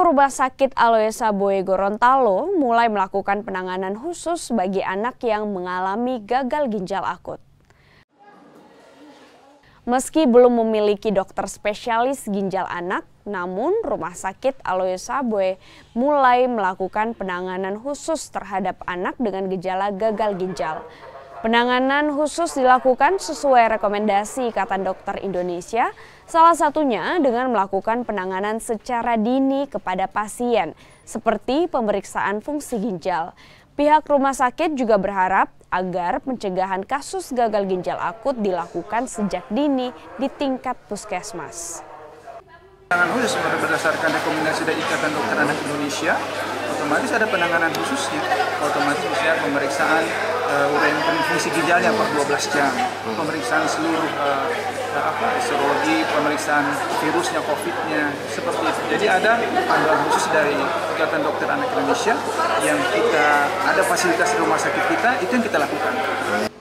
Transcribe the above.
Rumah Sakit Aloysa Boe Gorontalo mulai melakukan penanganan khusus bagi anak yang mengalami gagal ginjal akut. Meski belum memiliki dokter spesialis ginjal anak, namun Rumah Sakit Aloysa Boe mulai melakukan penanganan khusus terhadap anak dengan gejala gagal ginjal. Penanganan khusus dilakukan sesuai rekomendasi Ikatan Dokter Indonesia, salah satunya dengan melakukan penanganan secara dini kepada pasien, seperti pemeriksaan fungsi ginjal. Pihak rumah sakit juga berharap agar pencegahan kasus gagal ginjal akut dilakukan sejak dini di tingkat puskesmas. Penanganan khusus berdasarkan rekomendasi dari Ikatan Dokter Anak Indonesia, otomatis ada penanganan khususnya, otomatis misalnya pemeriksaan fungsi ginjalnya per 12 jam, pemeriksaan seluruh serologi, pemeriksaan virusnya, COVID-nya, seperti itu. Jadi ada panduan khusus dari Ikatan Dokter Anak Indonesia yang kita ada fasilitas di rumah sakit kita, itu yang kita lakukan.